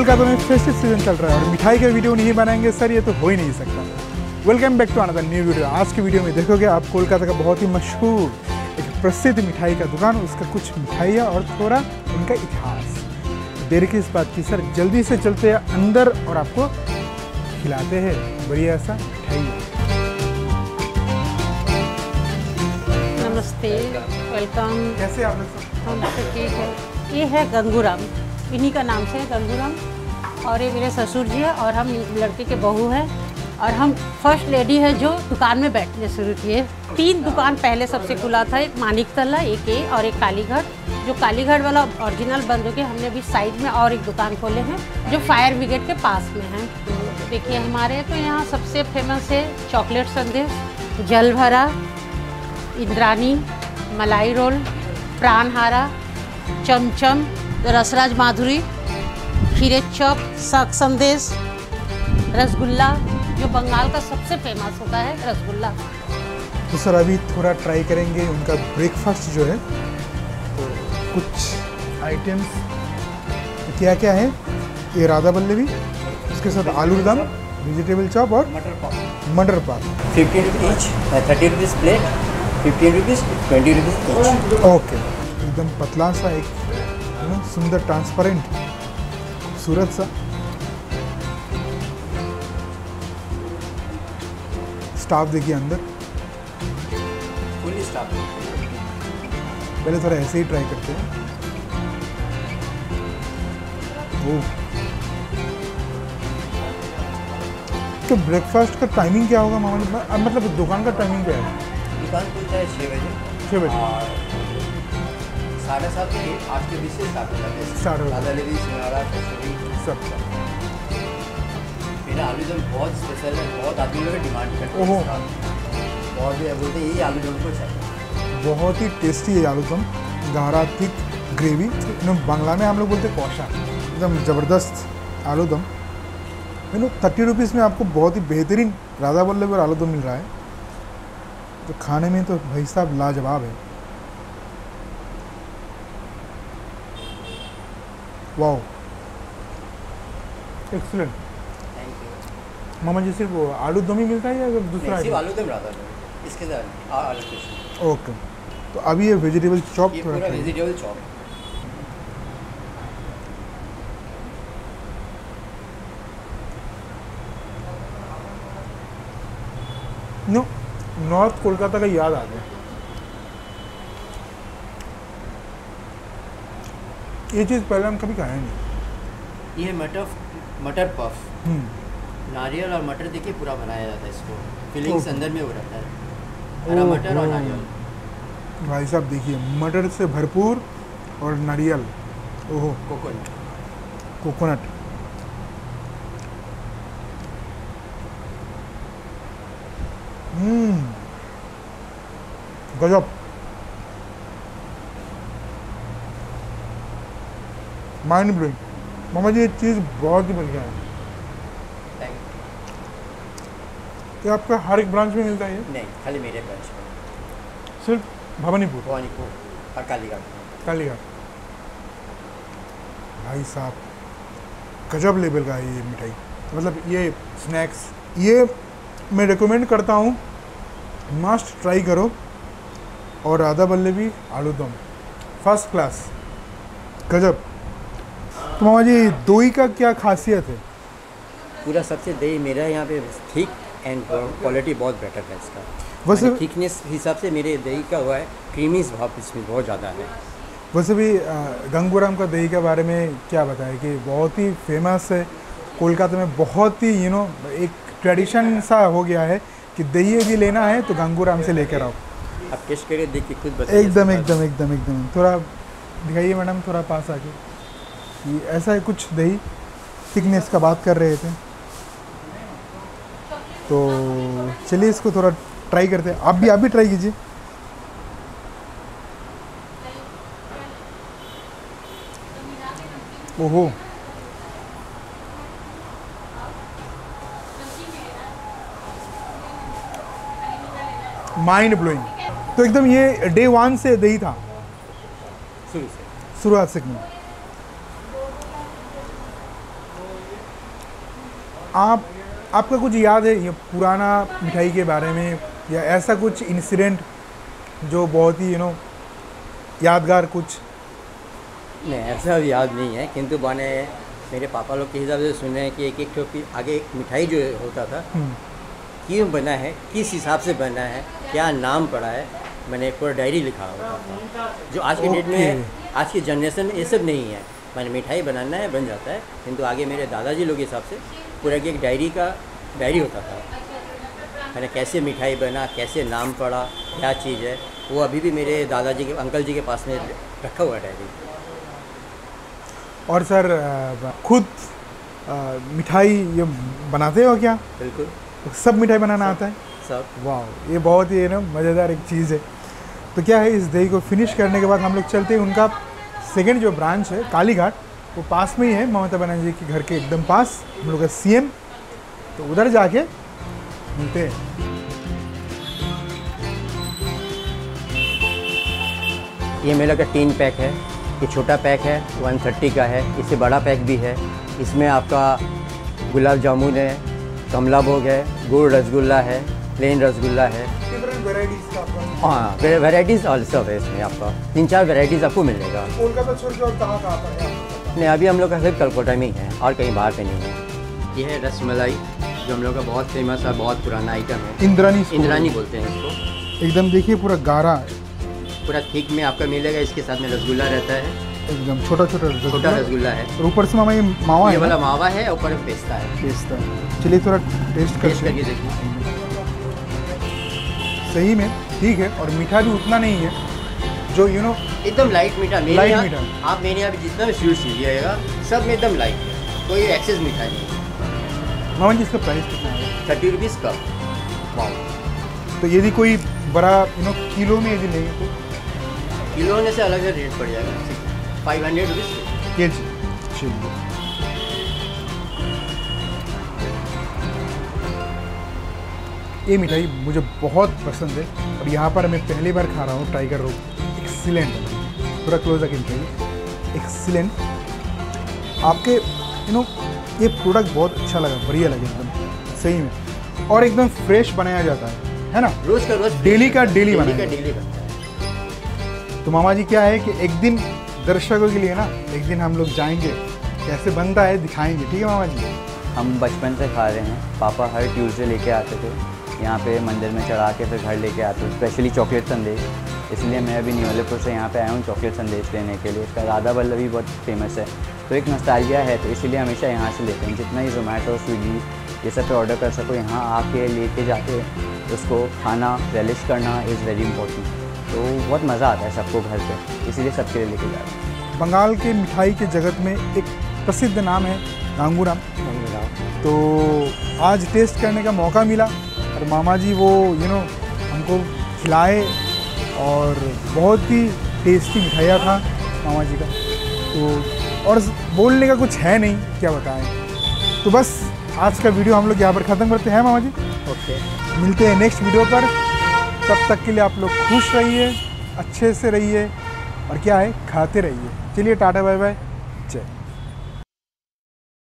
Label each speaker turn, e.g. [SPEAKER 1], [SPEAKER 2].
[SPEAKER 1] कोलकाता में festive season चल रहा है और मिठाई का वीडियो नहीं बनाएंगे सर, ये तो हो ही नहीं सकता। Welcome back to another new video. आज की वीडियो में देखोगे आप कोलकाता का बहुत ही मशहूर एक प्रसिद्ध मिठाई का दुकान, उसका कुछ मिठाइयाँ और थोड़ा उनका इतिहास। देर की इस बात की सर, जल्दी से चलते हैं अंदर और आपको खिलाते हैं बढ़िया सा मिठाई।
[SPEAKER 2] नमस्ते, वेलकम।
[SPEAKER 1] कैसे आप लोग?
[SPEAKER 2] हम ठीक है। ये है गंगूराम, इन्हीं का नाम से है गंगूराम, और ये मेरे ससुर जी है और हम लड़के के बहू हैं, और हम फर्स्ट लेडी है जो दुकान में बैठने शुरू किए। 3 दुकान पहले सबसे खुला था, एक मानिक तला, एक ये और एक कालीघाट। जो कालीघाट वाला ओरिजिनल बंद हो गया, हमने अभी साइड में और एक दुकान खोले हैं जो फायर ब्रिगेड के पास में है। देखिए हमारे तो यहाँ सबसे फेमस है चॉकलेट संदेश, जल भरा, इंद्रानी, मलाई रोल, प्राणहारा, चमचम, रसराज माधुरी, खीरे चॉप, साग संदेश, रसगुल्ला, जो बंगाल का सबसे फेमस होता है रसगुल्ला।
[SPEAKER 1] तो सर अभी थोड़ा ट्राई करेंगे उनका ब्रेकफास्ट जो है, तो कुछ आइटम्स क्या क्या है। ये राधा बल्लभी, उसके साथ आलू दम, वेजिटेबल चॉप और मटर पाव।
[SPEAKER 3] 50 rupees each, 30 rupees plate, 15 rupees, 20 rupees each.
[SPEAKER 1] Okay, एकदम पतला सा, एक सुंदर ट्रांसपेरेंट खूबसूरत सा स्टाफ। देखिए अंदर
[SPEAKER 3] फुली स्टाफ।
[SPEAKER 1] पहले थोड़ा ऐसे ही ट्राई करते हैं। ओह, तो ब्रेकफास्ट का टाइमिंग क्या होगा मामा जी? मतलब दुकान का टाइमिंग क्या है?
[SPEAKER 3] दुकान खुलता है 6 बजे।
[SPEAKER 1] 6 बजे।
[SPEAKER 3] और 7:30 से 8 के बीच से स्टार्ट हो जाता है।
[SPEAKER 1] स्टार्ट हो जाता है।
[SPEAKER 3] दादा लेडी, सिंगाड़ा, कचौरी
[SPEAKER 1] सब।
[SPEAKER 3] मेरा आलू दम बहुत स्पेशल है, बहुत आदमी लोग डिमांड करते
[SPEAKER 1] ओहो।
[SPEAKER 3] हैं। बहुत बोलते हैं यही आलू दम को चाहिए।
[SPEAKER 1] बहुत ही टेस्टी है आलू दम, गाढ़ा थिक ग्रेवी। बांग्ला में हम लोग बोलते हैं कौशा। एकदम ज़बरदस्त आलू दम। 30 रुपीज़ में आपको बहुत ही बेहतरीन राधा बल्लभ और आलू दम मिल रहा है, तो खाने में तो भाई साहब लाजवाब है। Wow, excellent.
[SPEAKER 3] Thank you.
[SPEAKER 1] मामा जी सिर्फ वो आलू दम ही मिलता है या दूसरा
[SPEAKER 3] सिर्फ
[SPEAKER 1] है?
[SPEAKER 3] आलू दम राधा दम, इसके साथ आलू कुछ।
[SPEAKER 1] ओके, तो अभी ये वेजिटेबल चॉप
[SPEAKER 3] ये
[SPEAKER 1] थोड़ा
[SPEAKER 3] पूरा
[SPEAKER 1] खाइए।
[SPEAKER 3] Vegetable chop.
[SPEAKER 1] No, north Kolkata का याद आ गया। ये चीज़ पहले हम कभी खाया नहीं।
[SPEAKER 3] ये मटर पफ, नारियल और मटर देखिए पूरा बनाया जाता है इसको। Fillings
[SPEAKER 1] oh.
[SPEAKER 3] अंदर में वो रहता है, हरा मटर और नारियल।
[SPEAKER 1] भाई साहब देखिए, मटर से भरपूर और नारियल, ओहो,
[SPEAKER 3] कोकोनट।
[SPEAKER 1] कोकोनट। गजब। Mind blowing. मामा जी ये चीज़ बहुत ही बढ़िया है।
[SPEAKER 3] थैंक
[SPEAKER 1] क्या आपका हर एक ब्रांच में मिलता है ये?
[SPEAKER 3] यू। नहीं, खाली मेरे ब्रांच में,
[SPEAKER 1] सिर्फ भवानीपुर,
[SPEAKER 3] भवानीपुर और कालीघाट।
[SPEAKER 1] कालीघाट। भाई साहब गजब लेवल का है ये मिठाई, मतलब ये स्नैक्स, ये मैं रिकमेंड करता हूँ, मस्ट ट्राई करो। और राधा बल्लभी आलू दम फर्स्ट क्लास, गजब। तो मामा जी दही का क्या खासियत है?
[SPEAKER 3] पूरा सबसे दही मेरा यहाँ पे थिक एंड क्वालिटी बहुत बेटर है इसका।
[SPEAKER 1] वैसे
[SPEAKER 3] थिकनेस हिसाब से मेरे दही का हुआ है, क्रीमी भाव इसमें बहुत ज़्यादा है।
[SPEAKER 1] वैसे भी गंगूराम का दही के बारे में क्या बताएं कि बहुत ही फेमस है कोलकाता में, बहुत ही एक ट्रेडिशन सा हो गया है कि दही भी लेना है तो गंगूराम से लेकर आओ।
[SPEAKER 3] आप टेस्ट करके देख के खुद बताइए।
[SPEAKER 1] एकदम एकदम एकदम एकदम। थोड़ा दिखाइए मैडम, थोड़ा पास आके। ये ऐसा है कुछ दही, थिकनेस का बात कर रहे थे, तो चलिए इसको थोड़ा ट्राई करते हैं। आप भी ट्राई कीजिए। ओहो, माइंड ब्लोइंग। तो एकदम ये डे 1 से दही था
[SPEAKER 3] शुरू से।
[SPEAKER 1] शुरुआत से। आपका कुछ याद है ये पुराना मिठाई के बारे में, या ऐसा कुछ इंसिडेंट जो बहुत ही यादगार कुछ?
[SPEAKER 3] नहीं, ऐसा याद नहीं है, किंतु मैंने मेरे पापा लोग के हिसाब से सुने हैं कि एक एक ठोकी आगे एक मिठाई जो होता था, क्यों बना है, किस हिसाब से बना है, क्या नाम पड़ा है, मैंने पूरा डायरी लिखा होता था। जो आज के डेट में है, आज की जनरेशन में ये सब नहीं है। मैंने मिठाई बनाना है, बन जाता है, किंतु आगे मेरे दादाजी लोग के हिसाब से पूरा एक डायरी होता था। मैंने कैसे मिठाई बना, कैसे नाम पड़ा, क्या चीज़ है, वो अभी भी मेरे दादाजी के अंकल जी के पास में रखा हुआ है डायरी।
[SPEAKER 1] और सर खुद मिठाई ये बनाते हो क्या?
[SPEAKER 3] बिल्कुल,
[SPEAKER 1] सब मिठाई बनाना आता है?
[SPEAKER 3] सब।
[SPEAKER 1] वाह, ये बहुत ही मज़ेदार एक चीज़ है। तो क्या है, इस दही को फिनिश करने के बाद हम लोग चलते हैं, उनका सेकंड जो ब्रांच है कालीघाट, वो पास में ही है, ममता बनर्जी के घर के एकदम पास, हम लोग का सीएम। तो उधर जाके मिलते हैं।
[SPEAKER 3] ये मेरा का 3 पैक है। ये छोटा पैक है 130 का है, इससे बड़ा पैक भी है। इसमें आपका गुलाब जामुन है, कमला भोग है, गुड़ रसगुल्ला है, प्लेन रसगुल्ला है। हाँ, वेराइटीज़ ऑल्सो है इसमें, आपका 3-4 वेराइटीज़ आपको मिलेगा।
[SPEAKER 1] कोलकाता छोड़ के और कहाँ आता है?
[SPEAKER 3] नहीं, अभी हम लोग का सिर्फ कलकत्ता में ही है और कहीं बाहर पे नहीं है। ये है रसमलाई, जो हम लोग का बहुत फेमस है, बहुत पुराना आइटम है। इंद्रानी बोलते हैं इसको।
[SPEAKER 1] एकदम देखिए पूरा गाढ़ा,
[SPEAKER 3] पूरा थिक में आपका मिलेगा। इसके साथ में रसगुल्ला रहता है,
[SPEAKER 1] एकदम छोटा रसगुल्ला है। और ऊपर से मामा ये मावा
[SPEAKER 3] ये
[SPEAKER 1] है,
[SPEAKER 3] वाला मावा है, ऊपर में पेस्ता है।
[SPEAKER 1] चलिए थोड़ा टेस्ट
[SPEAKER 3] करके देखिए।
[SPEAKER 1] सही में ठीक है, और मीठा भी उतना नहीं है जो
[SPEAKER 3] एकदम लाइट मीठा।
[SPEAKER 1] लाइट मीठा।
[SPEAKER 3] आप मेरे यहाँ भी जितना भी स्वीट्स लीजिएगा सब में एकदम लाइट है, कोई एक्सेस मीठा नहीं है।
[SPEAKER 1] मामा जी, इसका प्राइस कितना है?
[SPEAKER 3] 30 रुपीज़ कप।
[SPEAKER 1] तो यदि कोई बड़ा किलो में यदि लेंगे तो
[SPEAKER 3] किलो होने से अलग रेट पड़ जाएगा, 500 रुपीज़
[SPEAKER 1] के जी। चलिए, ये मिठाई मुझे बहुत पसंद है, और यहाँ पर मैं पहली बार खा रहा हूँ टाइगर रोक। एक्सीलेंट, पूरा क्लोज आके मिठाई एक्सीलेंट। आपके ये प्रोडक्ट बहुत अच्छा लगा, बढ़िया लगे एकदम सही में, और एकदम फ्रेश बनाया जाता है ना?
[SPEAKER 3] रोज का रोज,
[SPEAKER 1] डेली का डेली
[SPEAKER 3] बनता है।
[SPEAKER 1] तो मामा जी क्या है कि एक दिन दर्शकों के लिए ना, एक दिन हम लोग जाएंगे, कैसे बनता है दिखाएंगे, ठीक है मामा जी?
[SPEAKER 4] हम बचपन से खा रहे हैं, पापा हर ट्यूसडे लेके आते थे यहाँ पे मंदिर में चढ़ा के, फिर घर लेके आते थे, स्पेशली चॉकलेट संदेश। इसलिए मैं अभी न्यूअलीपुर से यहाँ पे आया हूँ चॉकलेट संदेश लेने के लिए। इसका राधा वल्लभी बहुत फेमस है, तो एक नॉस्टैल्जिया है, तो इसीलिए हमेशा यहाँ से लेते हैं। जितना ही जोमेटो, स्विगी ये सब पे ऑर्डर कर सको, यहाँ आके लेके जाके उसको खाना, रेलिश करना इज़ वेरी इंपॉर्टेंट। तो बहुत मज़ा आता है सबको घर पे, इसीलिए सबके लिए लेके जा रहे हैं।
[SPEAKER 1] बंगाल के मिठाई के जगत में एक प्रसिद्ध नाम है गांगूराम। तो आज टेस्ट करने का मौका मिला, और मामा जी वो हमको खिलाए, और बहुत ही टेस्टी मिठाइयाँ था मामा जी का। तो और बोलने का कुछ है नहीं, क्या बताएं। तो बस आज का वीडियो हम लोग यहाँ पर ख़त्म करते हैं मामा जी।
[SPEAKER 3] ओके,
[SPEAKER 1] मिलते हैं नेक्स्ट वीडियो पर। तब तक के लिए आप लोग खुश रहिए, अच्छे से रहिए, और क्या है, खाते रहिए। चलिए टाटा बाय बाय।